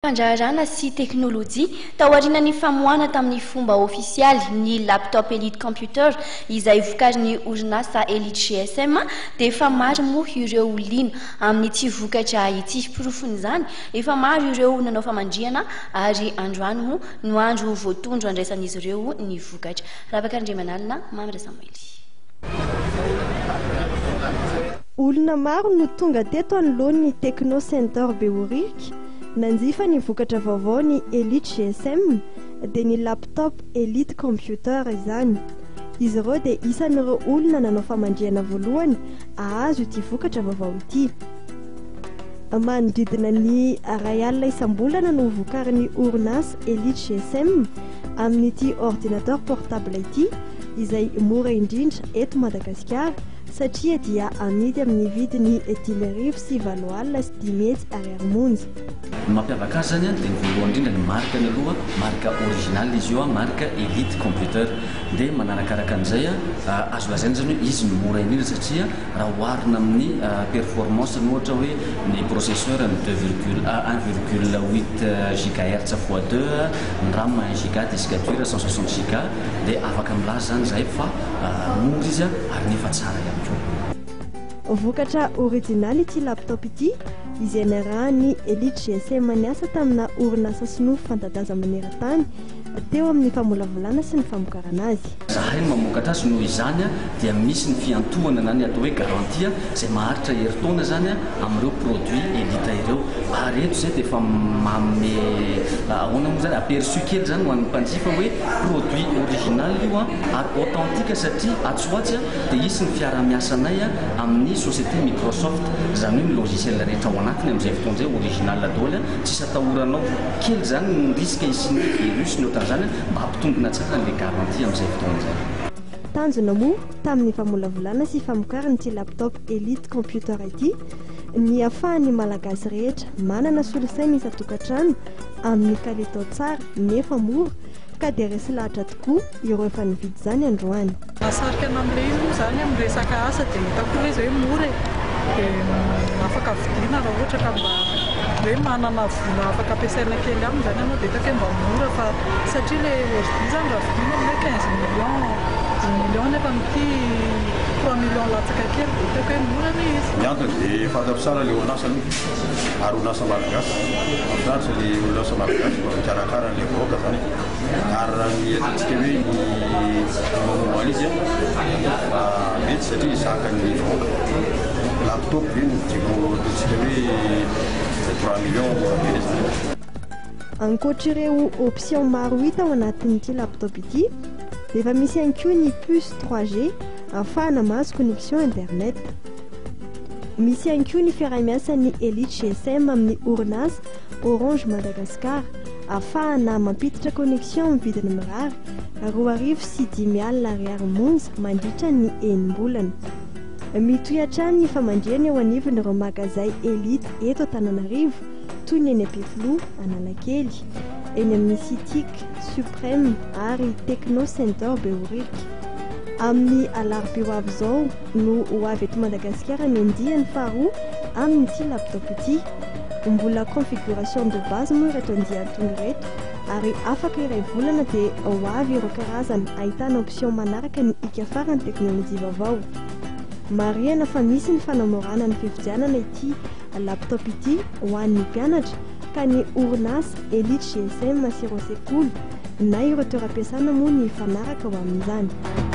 Fandrarana sy teknôlôjia taorian'ny famoahana tamin'ny fomba ofisialy ny laptop Elite Computer izay vokarin'ny orinasa Elite GSM dia efa maro moa ireo olona amin'ny ity vokatra ity. Porofon'izany efa maro ireo nanao famandriana ary androany moa no andro voatondro andraisan'izy ireo ny vokatra. Ravakandriamanalina, Mamra Samuel. Olona maro no tonga teto anoloan'ny Techno Center Behoririka nanjifa ny vokatra vaovao ny Elite GSM dia ny laptop Elite Computer izany. Izy ireo dia isan'ireo olona nanao famandriana voalohany ahazo ity vokatra vaovao ity. Manodidina ny R1 isam-bolana no vokarin'ny orinasa Elite GSM amin'ity ordinateur portable ity izay mora indrindra eto Madagasikara satria dia amidy amin'ny vidiny 10,900 sy 10,000 ariary monja. Mampiavaka azy zany dia voalohany indrindra ny marque ny aloha, marque original izy io, marque Elite Computer. Dia manarakaraka an'izay azo lazaina zany hoe izy no mora indrindra satria raha oharina amin'ny performance ny ohatra hoe ny processeur ny 1,8 GHz x 2, ny RAM 1 GB, disque dur 160 GB dia afaka milaza zany zay fa mora izy ary nefa tsara ihany koa. Vokatra original ity laptop ity izay niarahany Elite GSM niasa tamina orinasa Sinoa fanta-daza maneran-tany teo amin'ny famolavolana sy ny famokarana azy. Zahay no mamokatra azy noho izany dia misy ny fiantohana na ny atao hoe garantia izay maharitra herintaona zany amin'ireo produit Elite ireo. Ary eto izay dia efa manome ahoana moa zany aperçu kely zany ho an'ny mpanjifa hoe produit original io ary authentique satria atsoatsy dia isy ny fiara-miasanay amin'ny société Microsoft, zany hoe ny logiciel rehetra ao anatiny amin'izay fotoana izay original daholo, tsisy atahoranao kely zany ny risque isin'ny virus ny ohatran'izany mba hampitombona tsara ny garantie amin'izay fotoana izay. Tanjona moa tamin'ny famolavolana sy famokaran'ity laptop Elite Computer ity ny ahafahan'ny malagasy rehetra manana solosaina isan-tokantrano amin'ny kalitao tsara nefa mora ka dia resy lahatra tokoa ireo efa nividy zany androany. Mahasarika amin'ilay izy moa zany amin'ny resaka asa dia hitako hoe izay mora dia afaka vidiana raha ohatra ka mba hoe manana vola afaka ampiasaina kely aminy zany ianao dia hitako hoe mba mora fa satria ilay ordi zany raha vidiana hoe 15 millions 10 millions nefa mity 3 millions latsaka kely dia hitako hoe mora ny izy. Ny antony dia fantako tsara ilay orinasa ary orinasa malagasy mahafinaritra ilay orinasa malagasy mba mikarakara ilay vahoaka zany ary raha ny ataontsika hoe ny monomoaly izy fa mety satria zaka ny vahoaka laptop io no vidiko ataontsika hoe 3 millions be zany. Ankoatr'ireo option maro hita ao anatin'ity laptop ity dia efa misy ihany koa ny puce 3G ahafahana mahazo connexion internet. Misy ihany koa ny fiarah-miasan'ny Elite GSM amin'ny orinasa Orange Madagascar ahafahana mampiditra connexion amin'ny vidiny mirary 2,500 ariary monja mandritra ny enim-bolana. Mitohy hatrany ny famandriana eo anivon'ireo magazay Elite eto Antananarivo toy ny eny Ampefiloha, Analakely, eny amin'ny Citic, Supreme ary Techno Center Behoririka. Amin'ny alarobia ho avy izao no ho avy eto Madagasikara ny andiany faharoa amin'ity laptop ity. Mbola configuration de base moa ireto andiany tonga ireto ary afaka iray volana dia ho avy ireo karazana ahitana option manaraka ny ikafarany teknôlôjia vaovao. Marihana fa misy ny fanamorana ny fividianana ity laptop ity ho an'ny mpianatra ka ny orinasa Elite GSM sy ireo sekoly na ireo toeram-piasana moa ny fanaraka ho amin'izany.